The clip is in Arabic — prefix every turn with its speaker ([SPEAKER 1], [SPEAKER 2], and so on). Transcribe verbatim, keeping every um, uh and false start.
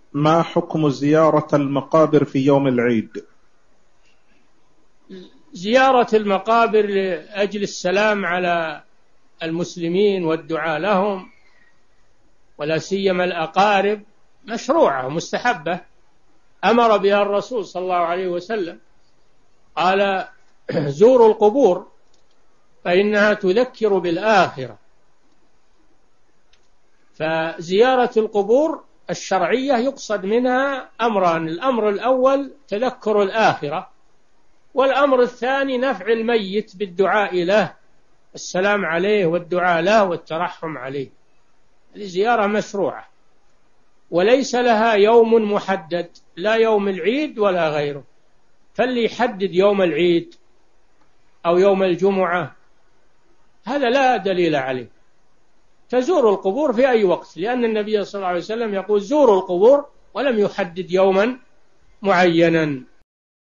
[SPEAKER 1] ما حكم زيارة المقابر في يوم العيد؟
[SPEAKER 2] زيارة المقابر لأجل السلام على المسلمين والدعاء لهم، ولا سيما الأقارب، مشروعة ومستحبة، أمر بها الرسول صلى الله عليه وسلم، قال: زوروا القبور فإنها تذكر بالآخرة. فزيارة القبور الشرعية يقصد منها أمران: الأمر الأول تذكر الآخرة، والأمر الثاني نفع الميت بالدعاء له، السلام عليه والدعاء له والترحم عليه. هذه زيارة مشروعة وليس لها يوم محدد، لا يوم العيد ولا غيره. فاللي يحدد يوم العيد أو يوم الجمعة هذا لا دليل عليه. تزور القبور في أي وقت، لأن النبي صلى الله عليه وسلم يقول: زوروا القبور، ولم يحدد يوما معينا.